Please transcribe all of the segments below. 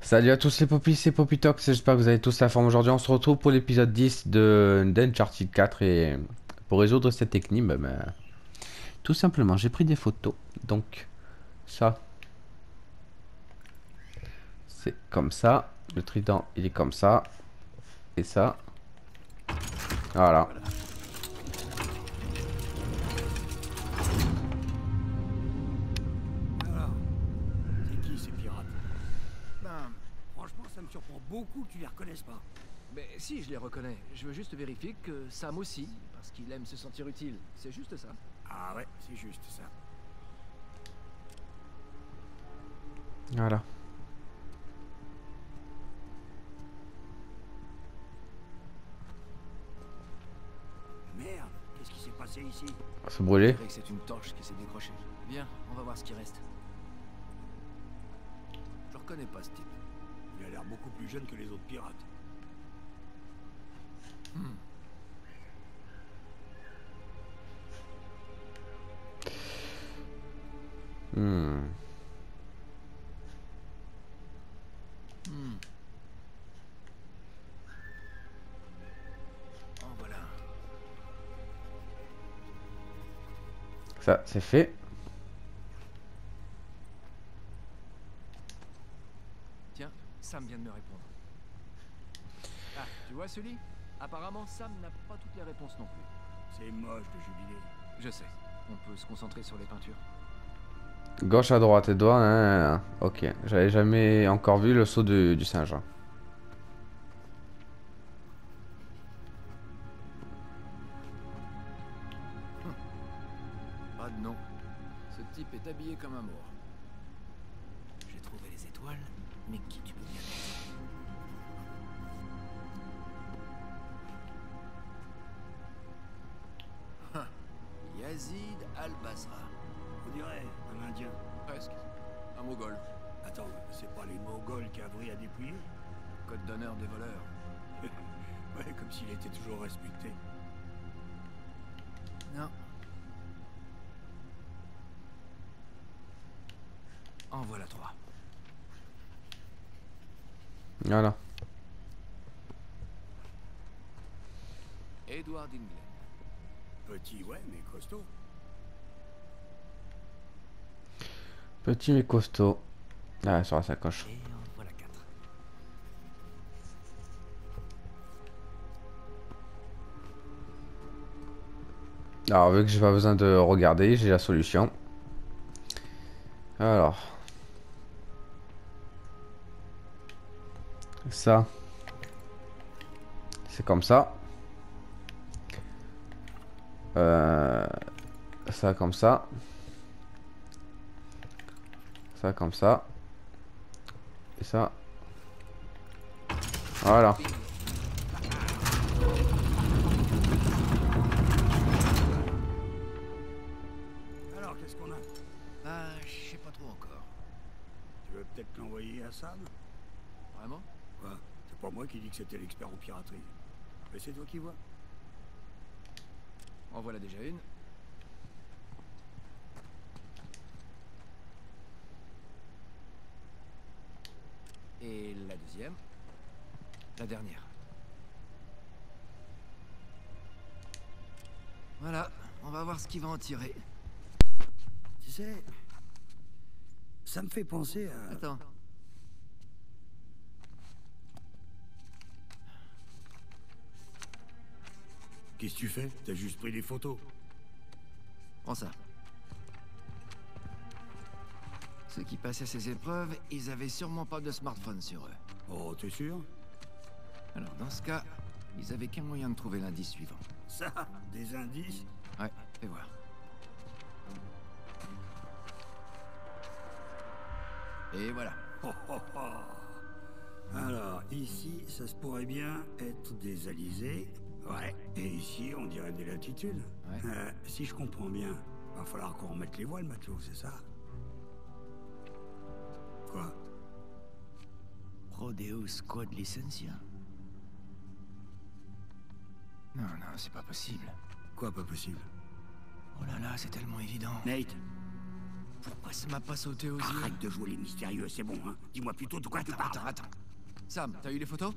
Salut à tous les popis, c'est Popitox, j'espère que vous avez tous la forme aujourd'hui. On se retrouve pour l'épisode 10 de d'Uncharted 4 et pour résoudre cette énigme, tout simplement j'ai pris des photos. Donc ça, c'est comme ça, le trident il est comme ça, et ça, voilà. Voilà. Alors, c'est qui ces pirates? Ben, Franchement, ça me surprend beaucoup que tu les reconnaisses pas. mais si, je les reconnais. Je veux juste vérifier que Sam aussi, parce qu'il aime se sentir utile. C'est juste ça. Ah ouais, c'est juste ça. Voilà. Merde, qu'est-ce qui s'est passé ici? On va se Je brûler. dirais que c'est une torche qui s'est décrochée. Viens, on va voir ce qui reste. Je reconnais pas ce type. Il a l'air beaucoup plus jeune que les autres pirates. Hmm. En voilà. Ça, c'est fait. Tiens, Sam vient de me répondre. Ah, tu vois celui? Apparemment, Sam n'a pas toutes les réponses non plus. C'est moche de jubiler. Je sais. On peut se concentrer sur les peintures. Gauche à droite et doigts, hein. Ok, j'avais jamais encore vu le saut du singe. Pas de nom. Ce type est habillé comme un mort. J'ai trouvé les étoiles, mais qui tu peux bien être? Yazid al-Basra. On dirait un Indien. Presque. Un Mogol. Attends, c'est pas les Mongols qui avouent à dépouiller? Code d'honneur des voleurs. Ouais, comme s'il était toujours respecté. Non. En voilà trois. Voilà. Edward England. Petit, ouais, mais costaud. Petit mais costaud. Ah, sur la sacoche. Et en voilà quatre. Alors, vu que j'ai pas besoin de regarder, j'ai la solution. Alors. Ça. C'est comme ça. Euh, Ça comme ça. Ça comme ça. Et ça. Voilà. Alors, qu'est-ce qu'on a? Ah, je sais pas trop encore. Tu veux peut-être l'envoyer à Sam? Vraiment? Quoi? C'est pas moi qui dis que c'était l'expert en piraterie. Mais c'est toi qui vois. En voilà déjà une. Et la deuxième. La dernière. Voilà, on va voir ce qu'il va en tirer. Tu sais, ça me fait penser à... Attends. Qu'est-ce que tu fais? T'as juste pris des photos. Prends ça. Ceux qui passaient ces épreuves, ils avaient sûrement pas de smartphone sur eux. Oh, t'es sûr? Alors dans ce cas, ils avaient qu'un moyen de trouver l'indice suivant. Ça, des indices? Ouais, fais voir. Et voilà. Oh, oh, oh. Alors, ici, ça se pourrait bien être des alizés. Ouais. Et ici, on dirait des latitudes. Ouais. Si je comprends bien, va falloir qu'on remette les voiles, matelot, c'est ça? Quoi? Prodeus Quod Licentia. Non, non, c'est pas possible. Quoi, pas possible? Oh là là, c'est tellement évident. Nate, Pourquoi ça m'a pas sauté aux yeux? Arrête de jouer les mystérieux, c'est bon, hein. Dis-moi plutôt de quoi tu parles. Attends. Sam, t'as eu les photos?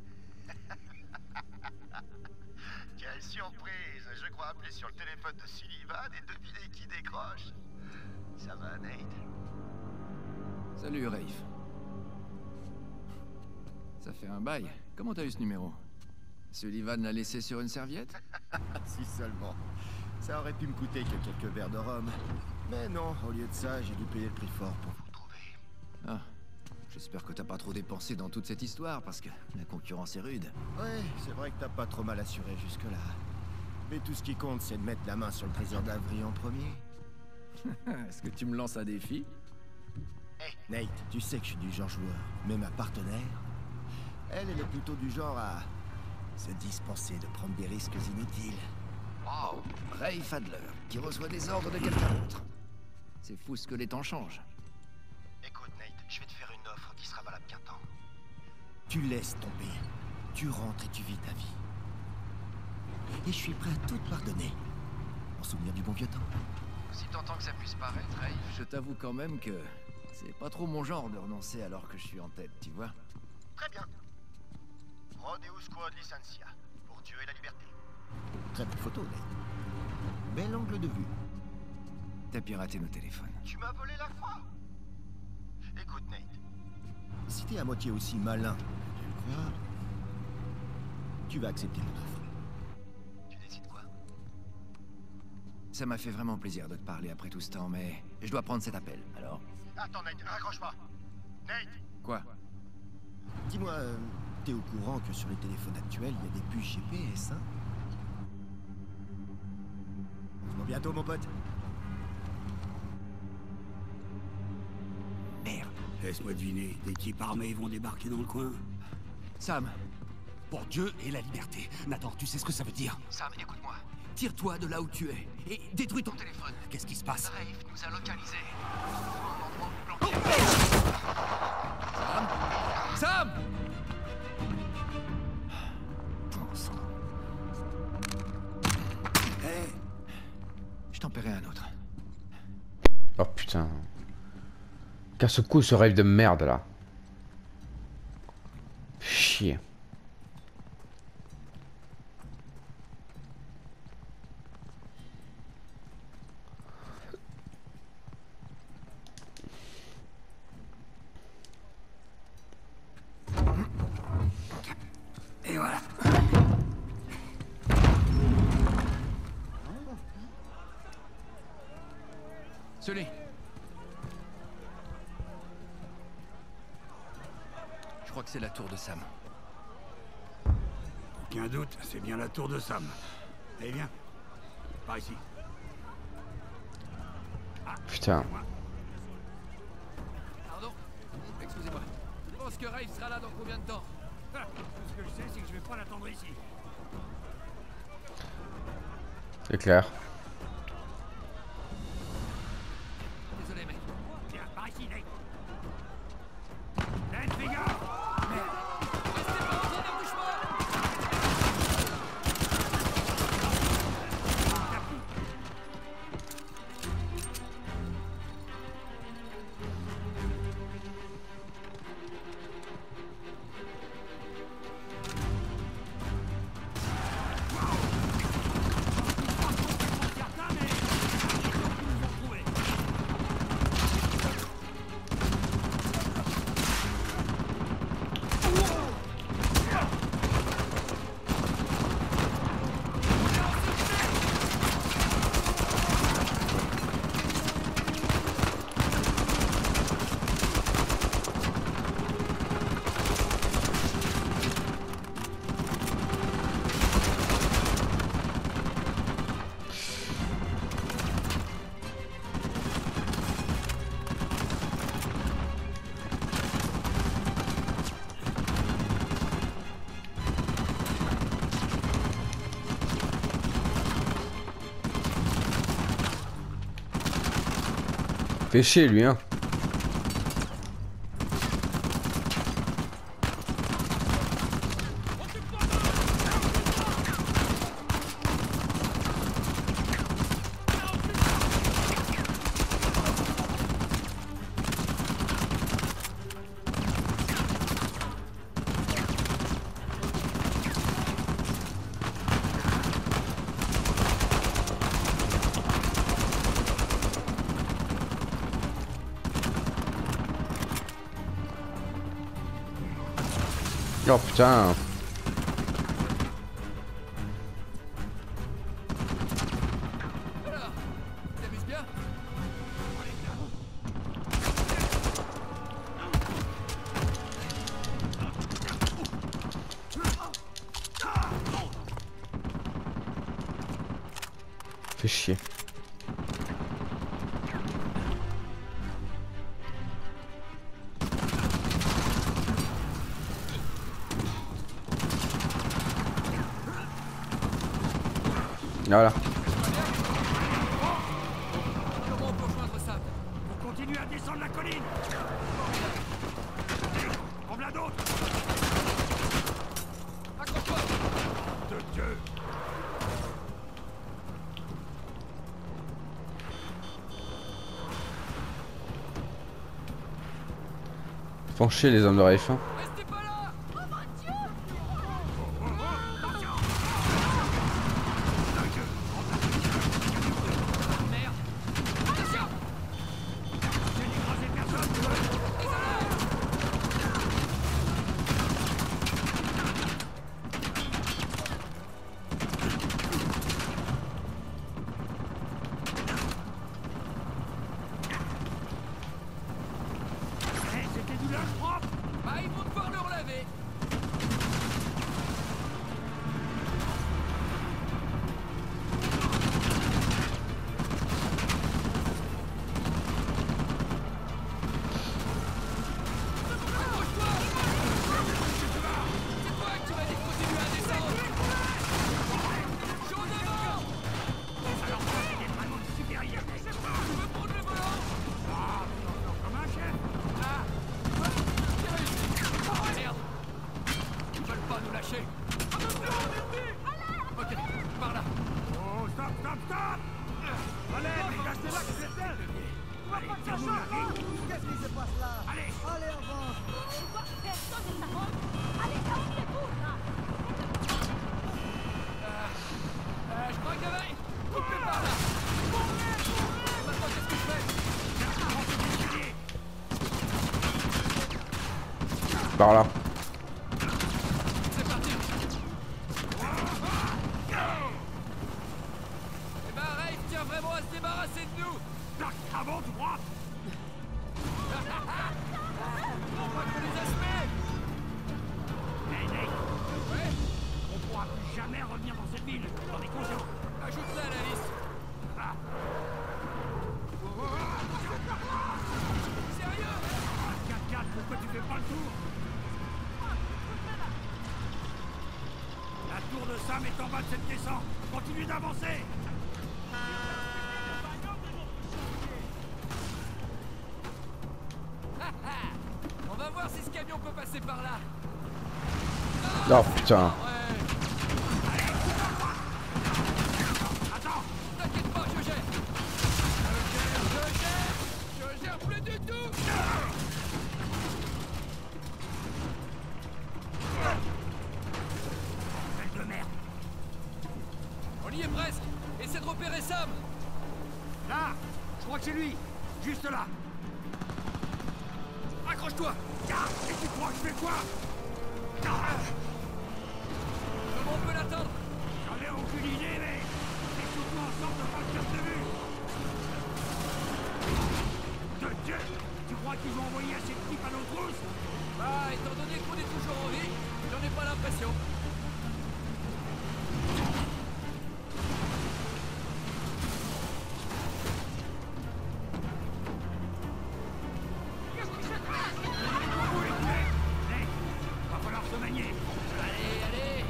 Quelle surprise! Je crois appeler sur le téléphone de Sullivan et deviner qui décroche. Ça va, Nate? Salut, Rafe. Ça fait un bail. Comment t'as eu ce numéro? Sullivan l'a laissé sur une serviette? Si seulement. Ça aurait pu me coûter que quelques verres de rhum. Mais non, au lieu de ça, j'ai dû payer le prix fort pour vous retrouver. Ah, j'espère que t'as pas trop dépensé dans toute cette histoire, parce que la concurrence est rude. Ouais, c'est vrai que t'as pas trop mal assuré jusque-là. Mais tout ce qui compte, c'est de mettre la main sur le trésor d'Avery en premier. Est-ce que tu me lances un défi? Hey, Nate, tu sais que je suis du genre joueur. Mais ma partenaire, elle est plutôt du genre à se dispenser de prendre des risques inutiles. Wow, Rafe Adler, qui reçoit des ordres de quelqu'un d'autre. C'est fou ce que les temps changent. Écoute, Nate, je vais te faire une offre qui sera valable qu'un temps. Tu laisses tomber. Tu rentres et tu vis ta vie. Et je suis prêt à tout te pardonner. En souvenir du bon vieux temps. Aussi tentant que ça puisse paraître, Rafe, je t'avoue quand même que c'est pas trop mon genre de renoncer alors que je suis en tête, tu vois. Très bien. Rodeus Quod Licentia. Pour Dieu et la liberté. Très belle photo, Nate. Bel angle de vue. T'as piraté nos téléphones. Tu m'as volé la foi. Écoute, Nate. Si t'es à moitié aussi malin que tu le crois, tu vas accepter mon offre. Tu décides quoi? Ça m'a fait vraiment plaisir de te parler après tout ce temps, mais je dois prendre cet appel, alors... Attends, Nate, raccroche pas. Nate! Quoi? Dis-moi, t'es au courant que sur les téléphones actuels, il y a des puces GPS, hein? On se voit bientôt, mon pote. Merde. Laisse-moi deviner, des types armés vont débarquer dans le coin. Sam, Pour Dieu et la liberté. Nathan, tu sais ce que ça veut dire? Sam, écoute-moi. Tire-toi de là où tu es et détruis ton téléphone. Qu'est-ce qui se passe? Rafe nous a localisés. Un endroit où planquer. Sam! Bon sang. Hé, Je t'en paierai un autre. Oh putain. Casse-cou ce rêve de merde là. Chier. et voilà. Sully. Je crois que c'est la tour de Sam. Aucun doute, c'est bien la tour de Sam. Allez, viens. Par ici. Putain. Pardon? Excusez-moi. Je pense que Rafe sera là dans combien de temps? Tout ce que je sais, c'est que je vais pas l'attendre ici. C'est clair. Désolé, mec. Viens, par ici, Nate. Nate, fais gaffe. Restez pas en train de bouche-moi! Fait chier lui hein. Oh putain. Alors, tu t'amuses bien? Fais chier. Voilà. Comment on peut rejoindre Sam? Faut continuer à descendre la colline. En voilà d'autres. Accroche-toi! De Dieu. Font chier les hommes de Rafe. Restez pas là! Merde! Attention! J'ai écrasé personne. Eh, c'était du linge propre. Bah, ils vont devoir le relaver! Accroche-toi! C'est toi que tu m'as dit de continuer à descendre! Je suis en avant! Alors ça, c'était vraiment supérieur. Tu veux prendre le volant? Ah, comme un chef. Ah! J'ai réussi! Oh, merde! Ils veulent pas nous lâcher! Ok, par là! Oh, stop, stop, stop. Allez, dégagez là, que c'est elle. Allez, tire-nous la ligne. Qu'est-ce qui se passe là? Allez. Allez, avance! Personne ne s'arrête. Allez, calmez-vous, là. Je crois que j'avais... Coupez par là! Et maintenant, qu'est-ce que je fais? Par là. C'est parti! Eh ben, Rafe tient vraiment à se débarrasser de nous! Tac, avant, droit. On va que les aspects! Hey, Nate, Ouais? on pourra plus jamais revenir dans cette ville. T'en es conscient? Ajoute-la à la liste! Ah. Sérieux? 4-4, pourquoi tu fais pas le tour? La tour de Sam est en bas de cette descente. Continue d'avancer. On va voir si ce camion peut passer par là! Oh putain. Ouais! Attends. T'inquiète pas, je gère! Je gère plus du tout! Belle de merde. On y est presque! Essaie de repérer Sam! Là, je crois que c'est lui. Juste là. Accroche-toi! Ah, et tu crois que je fais quoi? Comment on peut l'atteindre? J'en ai aucune idée, mais... Écoute-moi ensemble de pas le perdre de vue. De Dieu. Tu crois qu'ils ont envoyé assez de types à nos trousses? Bah, étant donné qu'on est toujours en vie, j'en ai pas l'impression. Hey, va falloir se manier. Allez, allez!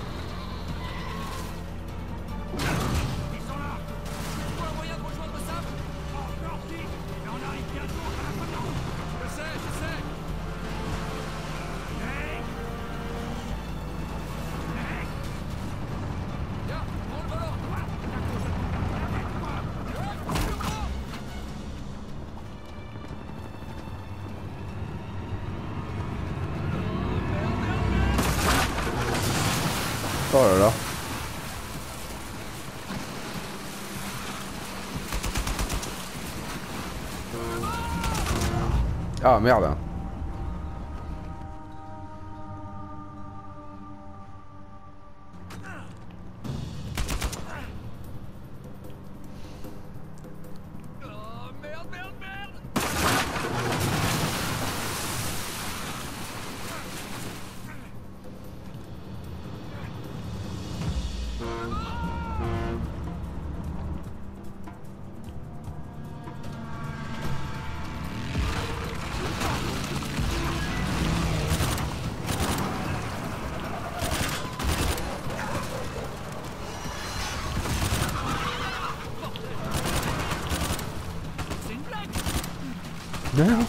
Ils sont là. Tu vois un moyen de rejoindre Sam? Encore si. Mais on arrive bientôt à la fin de la route. Je sais! Hey. Hey. Tiens, prends le volant! Quoi? La cause de ton tête, quoi? Oh là là. Ah merde. Non.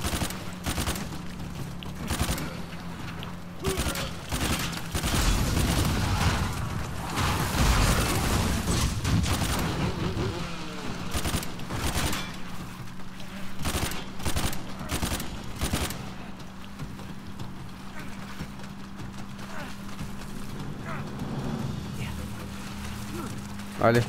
Allez.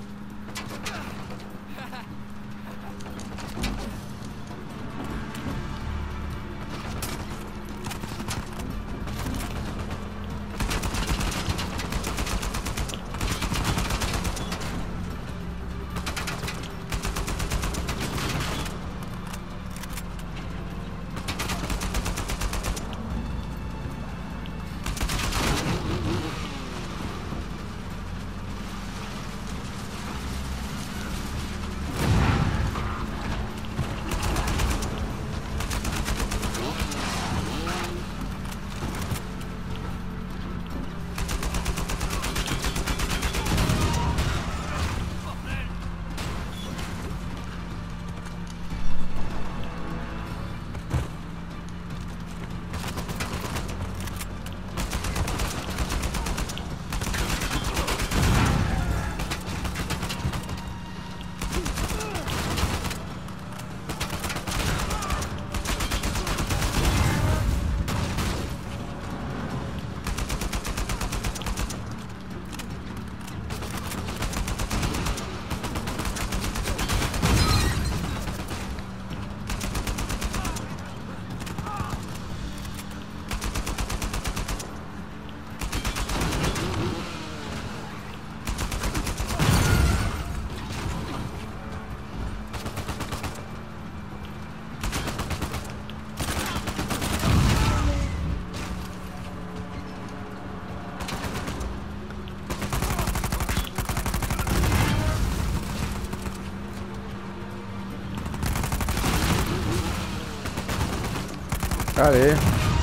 Allez.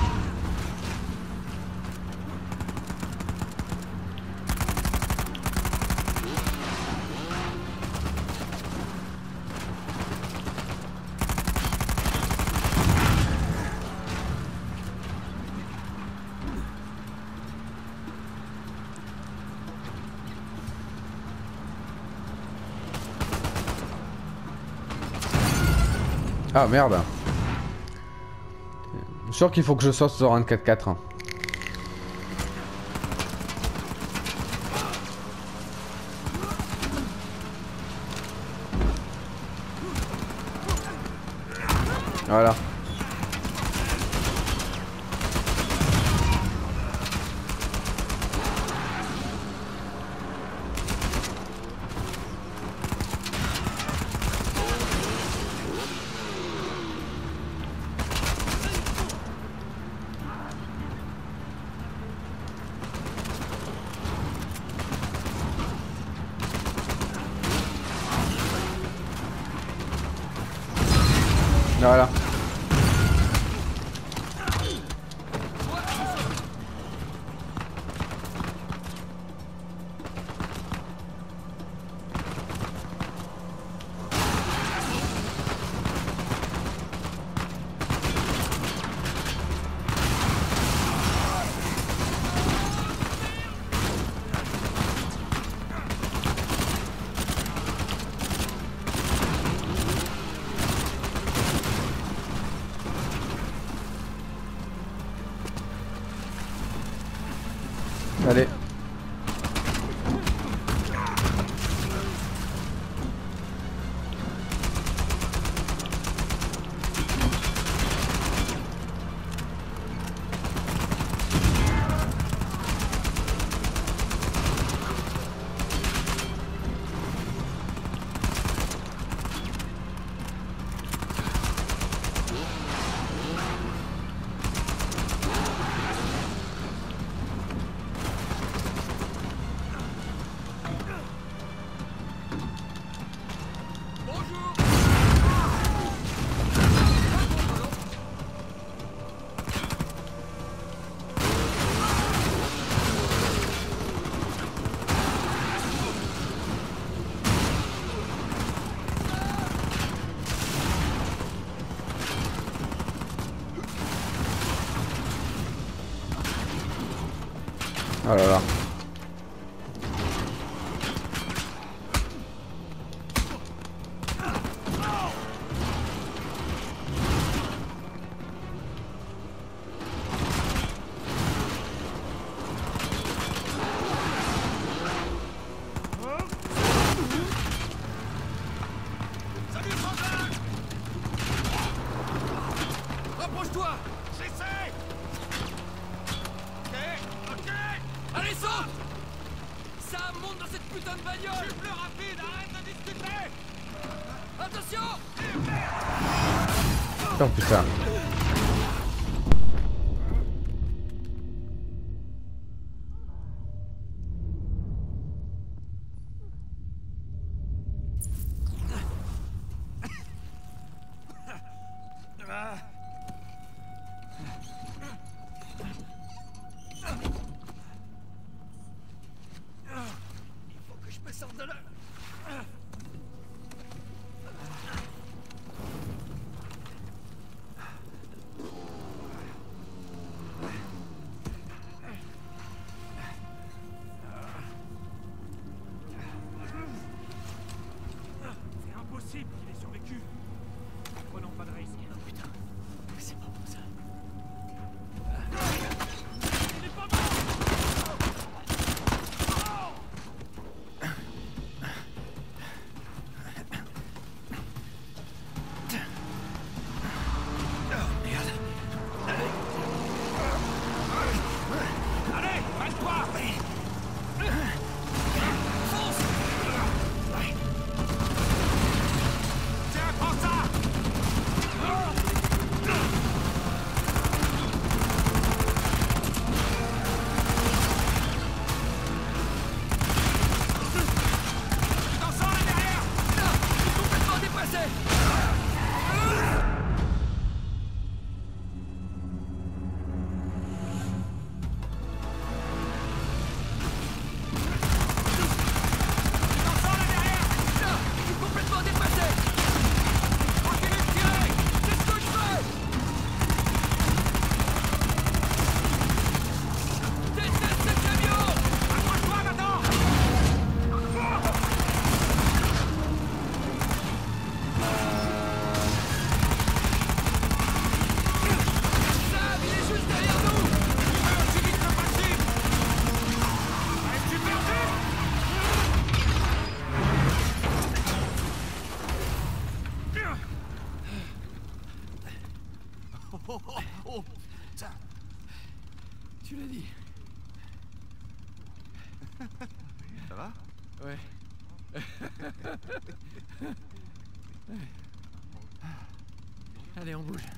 Ah merde. Je suis sûr qu'il faut que je sorte sur un 4x4. Hein. Voilà. Voilà. Allez. Oh là là. Rapproche-toi! J'essaie! Ok! Allez, saute! Sam, monte dans cette putain de bagnole! Je suis plus rapide, arrête de discuter! Attention! Oh putain. C'est impossible qu'il ait survécu. Prenons pas de risque. Oh putain, c'est pas bon ça. Il est pas Allez, reste-toi! Fonce! Tiens, prends ça! T'en sors là derrière! Non! Je suis complètement dépassé! T'en sors là derrière! Non! Je suis complètement dépassé! Continuez de tirer! C'est ce que je fais! Déteste ce camion! Accroche-toi, Nathan! Sam, il est juste derrière nous! Aussi vite que possible! Es-tu perdu? Oh, putain! Tu l'as dit. Ça va? Ouais. Allez, on bouge.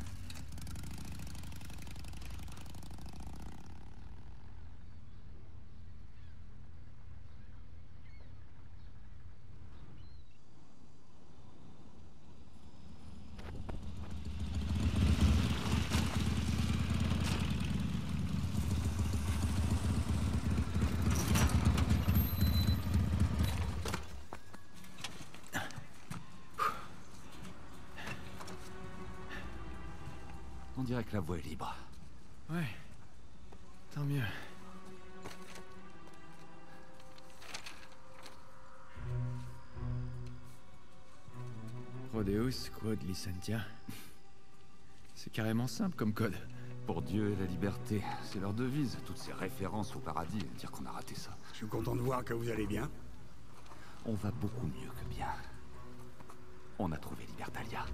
On dirait que la voie est libre. Ouais. Tant mieux. Rodeus quod licentia. C'est carrément simple comme code. Pour Dieu et la liberté, c'est leur devise. Toutes ces références au paradis, dire qu'on a raté ça. Je suis content de voir que vous allez bien. On va beaucoup mieux que bien. On a trouvé Libertalia.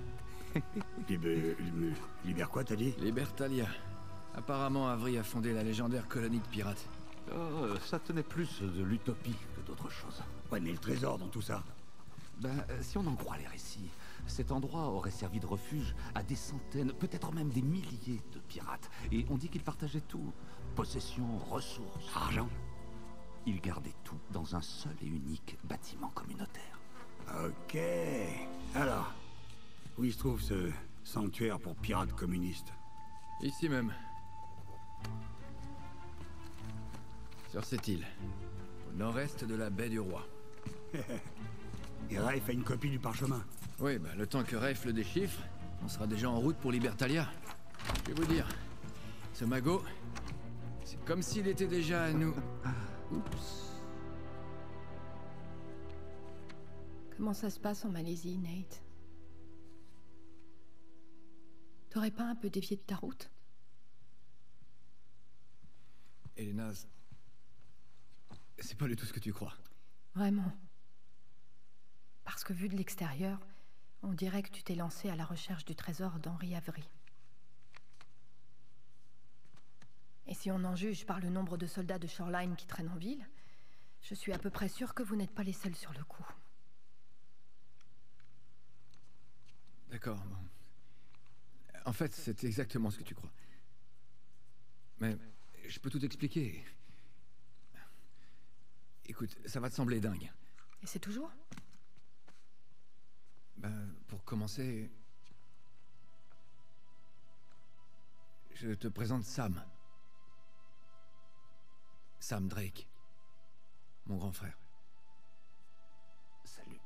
Libère quoi, t'as dit? Libertalia. Apparemment, Avery a fondé la légendaire colonie de pirates. Ça tenait plus de l'utopie que d'autre chose. Ouais, mais le trésor dans tout ça. Si on en croit les récits, cet endroit aurait servi de refuge à des centaines, peut-être même des milliers de pirates. Et on dit qu'ils partageaient tout. Possessions, ressources, Argent? Ils gardaient tout dans un seul et unique bâtiment communautaire. Ok. Alors, où il se trouve ce sanctuaire pour pirates communistes? Ici même. Sur cette île. Au nord-est de la baie du Roi. Et Rafe a une copie du parchemin. Oui, bah le temps que Rafe le déchiffre, on sera déjà en route pour Libertalia. Je vais vous dire, ce magot, C'est comme s'il était déjà à nous. Oups. Comment ça se passe en Malaisie, Nate? T'aurais pas un peu dévié de ta route? Elena, c'est pas du tout ce que tu crois. Vraiment. Parce que vu de l'extérieur, on dirait que tu t'es lancé à la recherche du trésor d'Henry Avery. Et si on en juge par le nombre de soldats de Shoreline qui traînent en ville, je suis à peu près sûre que vous n'êtes pas les seuls sur le coup. D'accord, bon. En fait, c'est exactement ce que tu crois. Mais je peux tout expliquer. Écoute, ça va te sembler dingue. Et c'est toujours? Ben, pour commencer... Je te présente Sam. Sam Drake. Mon grand frère. Salut.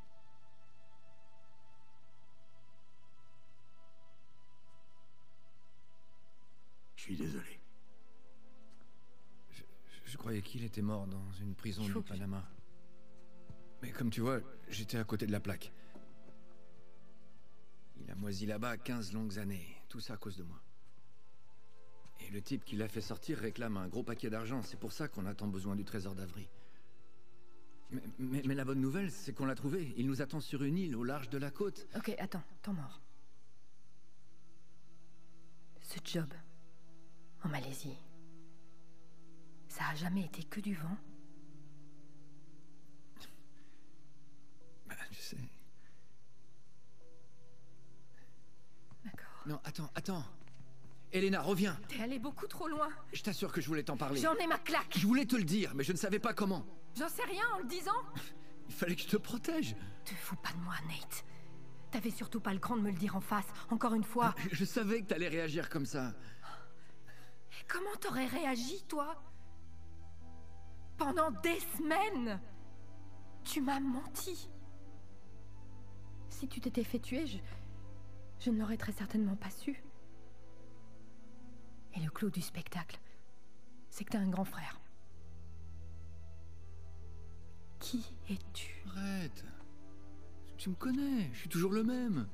Je suis désolé. Je croyais qu'il était mort dans une prison du Panama. Mais comme tu vois, j'étais à côté de la plaque. Il a moisi là-bas 15 longues années. Tout ça à cause de moi. Et le type qui l'a fait sortir réclame un gros paquet d'argent. C'est pour ça qu'on a tant besoin du trésor d'Avery. Mais la bonne nouvelle, c'est qu'on l'a trouvé. Il nous attend sur une île au large de la côte. Ok, attends, temps mort. Ce job, en Malaisie, ça a jamais été que du vent? Bah, je sais. D'accord. Non, attends. Elena, reviens. T'es allé beaucoup trop loin. Je t'assure que je voulais t'en parler. J'en ai ma claque. Je voulais te le dire, mais je ne savais pas comment. J'en sais rien en le disant. Il fallait que je te protège. Te fous pas de moi, Nate. T'avais surtout pas le cran de me le dire en face, encore une fois. Je savais que t'allais réagir comme ça. Et comment t'aurais réagi, toi? Pendant des semaines, tu m'as menti. Si tu t'étais fait tuer, je ne l'aurais très certainement pas su. Et le clou du spectacle, c'est que t'as un grand frère. Qui es-tu? Arrête. Tu me connais, je suis toujours le même.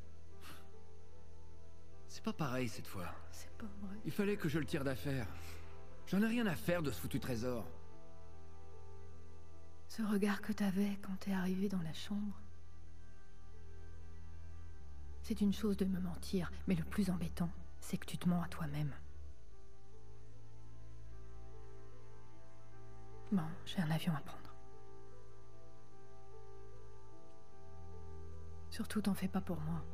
C'est pas pareil cette fois. C'est pas vrai. Il fallait que je le tire d'affaire. J'en ai rien à faire de ce foutu trésor. Ce regard que t'avais quand t'es arrivé dans la chambre. C'est une chose de me mentir, mais le plus embêtant, c'est que tu te mens à toi-même. Bon, j'ai un avion à prendre. Surtout, t'en fais pas pour moi.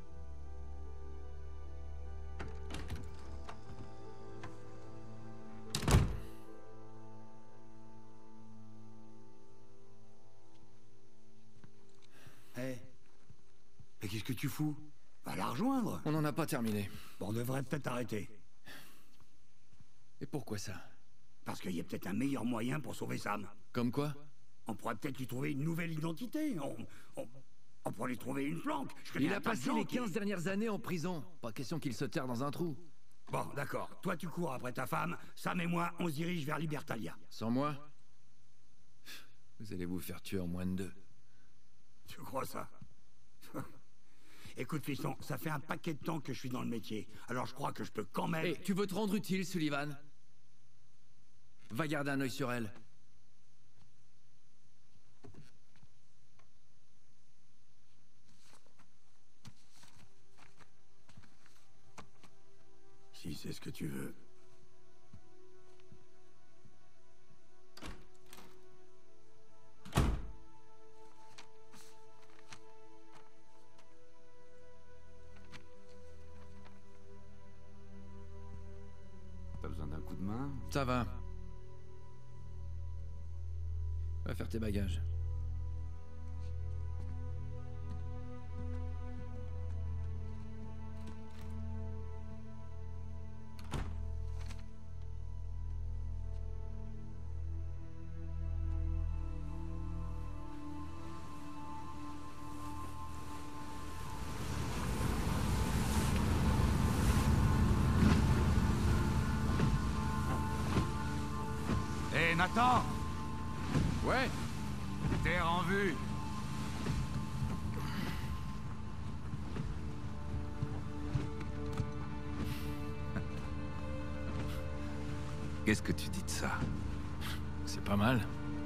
Hé, mais qu'est-ce que tu fous? Va la rejoindre. On n'en a pas terminé. Bon, on devrait peut-être arrêter. Et pourquoi ça? Parce qu'il y a peut-être un meilleur moyen pour sauver Sam. Comme quoi? On pourrait peut-être lui trouver une nouvelle identité. On pourrait lui trouver une planque. Il a passé les 15 dernières années en prison. Pas question qu'il se terre dans un trou. Bon, d'accord. Toi, tu cours après ta femme. Sam et moi, on se dirige vers Libertalia. Sans moi? Vous allez vous faire tuer en moins de 2. Tu crois ça? Écoute, fiston, ça fait un paquet de temps que je suis dans le métier. Alors je crois que je peux quand même... Hé, tu veux te rendre utile, Sullivan? Va garder un œil sur elle. Si c'est ce que tu veux. T'as besoin d'un coup de main? Ça va. Va faire tes bagages. Nathan! Ouais. Terre en vue! Qu'est-ce que tu dis de ça? C'est pas mal.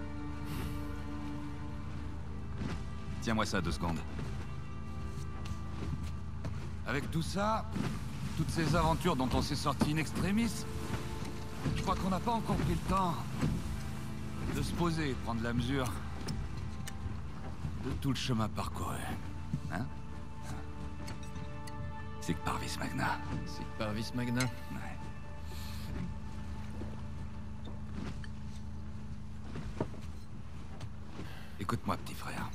Tiens-moi ça 2 secondes. Avec tout ça, toutes ces aventures dont on s'est sorti in extremis, je crois qu'on n'a pas encore pris le temps de se poser et prendre la mesure de tout le chemin parcouru. Hein? C'est que Parvis Magna. C'est Parvis Magna. Ouais. Écoute-moi, petit frère.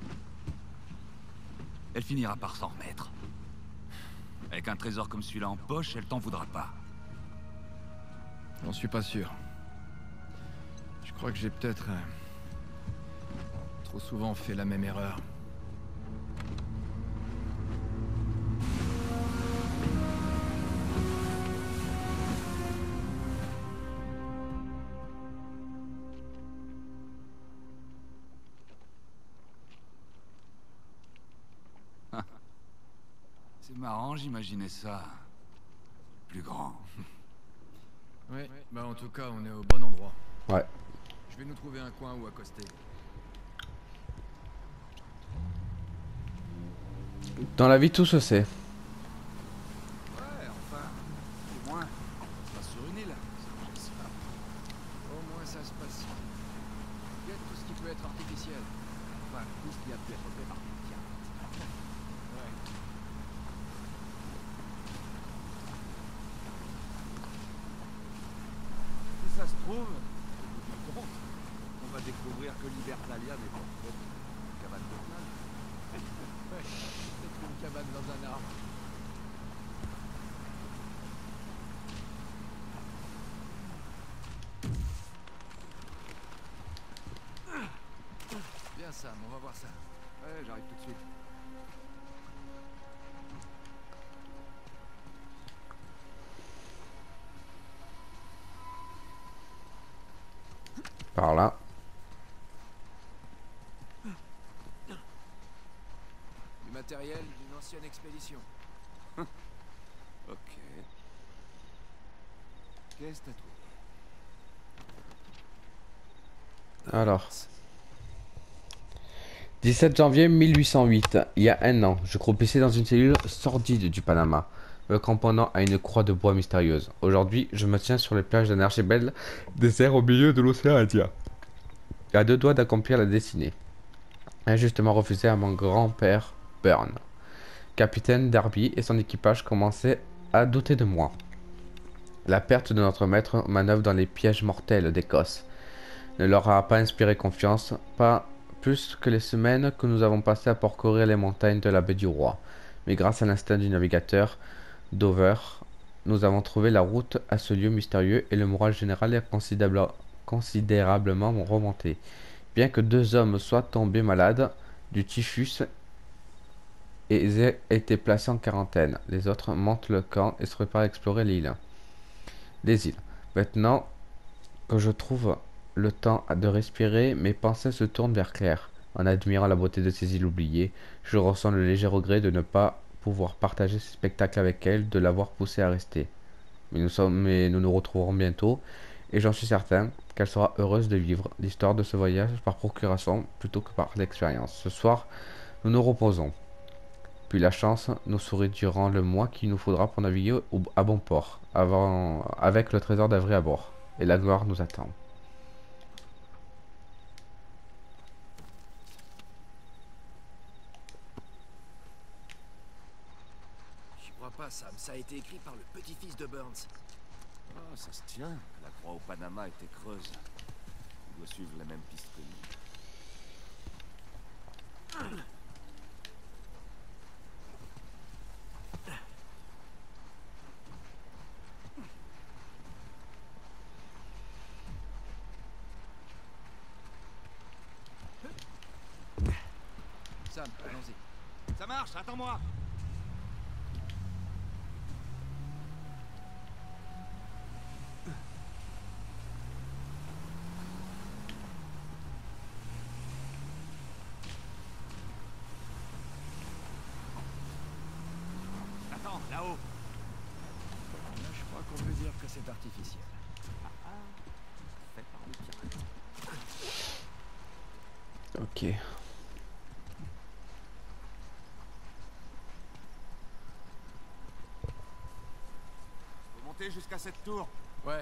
Elle finira par s'en remettre. Avec un trésor comme celui-là en poche, elle t'en voudra pas. J'en suis pas sûr. Je crois que j'ai peut-être trop souvent fait la même erreur. C'est marrant, j'imaginais ça. Plus grand. Ouais, bah en tout cas, on est au bon endroit. Ouais. Je vais nous trouver un coin où accoster. Dans la vie, tout se sait. Ouais, enfin, au moins, pas sur une île. Au moins ça se passe. Il y a tout ce qui peut être artificiel. Enfin, tout ce qui a pu être fait par des pirates. Ouais. Si ça se trouve, au bout du compte, on va découvrir que Libertalia n'est pas en fait une cabane de plage. Ouais, peut-être une cabane dans un arbre. Bien Sam, on va voir ça. Ouais, j'arrive tout de suite. Par là. Du matériel d'une ancienne expédition. Ok. Qu'est-ce que t'as trouvé? Alors. 17 janvier 1808, il y a un an, je croupissais dans une cellule sordide du Panama, me cramponnant à une croix de bois mystérieuse. Aujourd'hui, je me tiens sur les plages d'un archipel désert au milieu de l'océan Indien, à 2 doigts d'accomplir la destinée. Injustement refusé à mon grand-père Burn. Capitaine Darby et son équipage commençaient à douter de moi. La perte de notre maître manœuvre dans les pièges mortels d'Écosse ne leur a pas inspiré confiance, pas plus que les semaines que nous avons passées à parcourir les montagnes de la baie du Roi. Mais grâce à l'instinct du navigateur Dover, nous avons trouvé la route à ce lieu mystérieux et le moral général est considérablement remonté. Bien que 2 hommes soient tombés malades du typhus et aient été placés en quarantaine, les autres montent le camp et se préparent à explorer l'île. Les îles. Maintenant que je trouve le temps de respirer, mes pensées se tournent vers Claire. En admirant la beauté de ces îles oubliées, je ressens le léger regret de ne pas pouvoir partager ces spectacles avec elle, de l'avoir poussée à rester. Mais nous nous retrouverons bientôt, et j'en suis certain qu'elle sera heureuse de vivre l'histoire de ce voyage par procuration plutôt que par l'expérience. Ce soir, nous nous reposons. Puis la chance nous sourit durant le mois qu'il nous faudra pour naviguer à bon port, avec le trésor d'Avril à bord. Et la gloire nous attend. J'y crois pas, Sam. Ça a été écrit par le petit-fils de Burns. Oh, ça se tient. La croix au Panama était creuse. Il doit suivre la même piste que nous. Sam, allons-y. Ça marche, attends-moi. Là-haut. Là, je crois qu'on peut dire que c'est artificiel. Fait par le pirate. Ok. Faut monter jusqu'à cette tour. Ouais.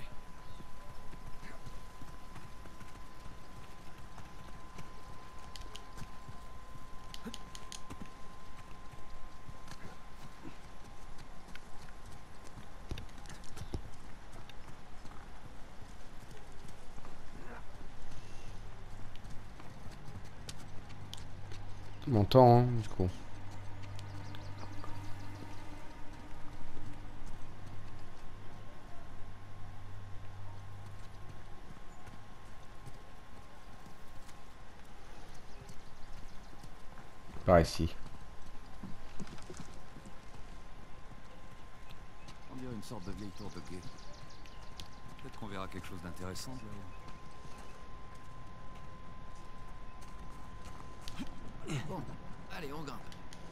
Mon temps, hein, du coup. Par ici. On dirait une sorte de vieille tour de guet. Peut-être qu'on verra quelque chose d'intéressant là-haut. Bon, allez, on grimpe.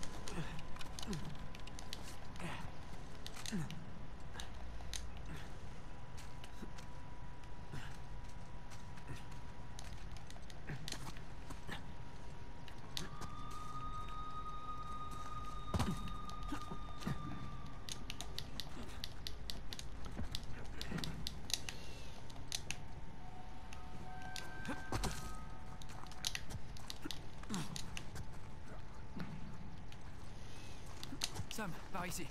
Sam, par ici.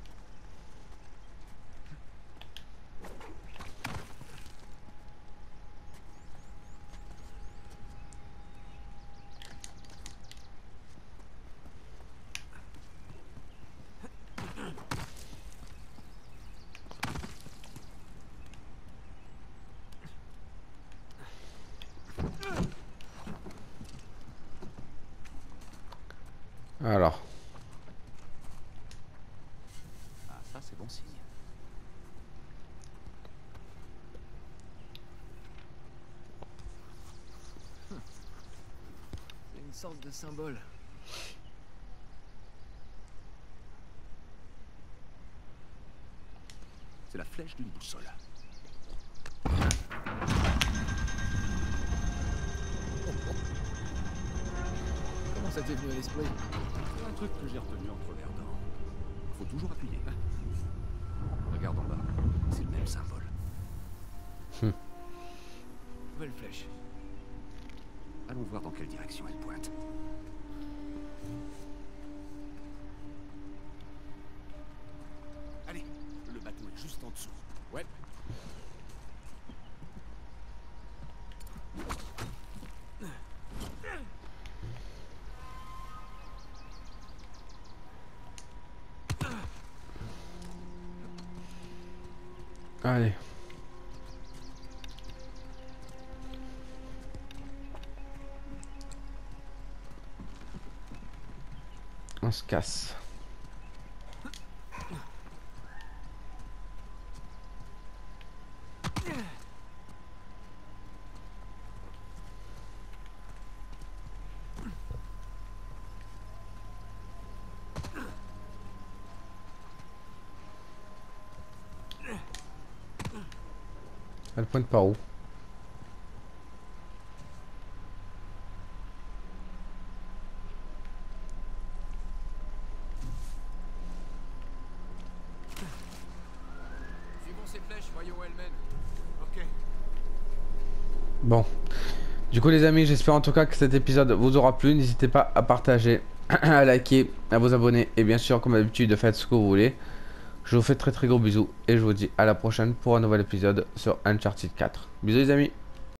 Alors. Ah, ça c'est bon signe. C'est une sorte de symbole. C'est la flèche d'une boussole. Comment ça t'est venu à l'esprit? C'est un truc que j'ai retenu entre les dents. Faut toujours appuyer. Regarde en bas, c'est le même symbole. Nouvelle flèche. Allons voir dans quelle direction elle pointe. Allez, le bateau est juste en dessous. Ouais. Allez. On se casse. Elle pointe par où? Suivons ces flèches, voyons où elles mènent. Ok. Bon. Du coup les amis, j'espère en tout cas que cet épisode vous aura plu. N'hésitez pas à partager, à liker, à vous abonner. Et bien sûr, comme d'habitude, faites ce que vous voulez. Je vous fais très gros bisous. Et je vous dis à la prochaine pour un nouvel épisode sur Uncharted 4. Bisous les amis.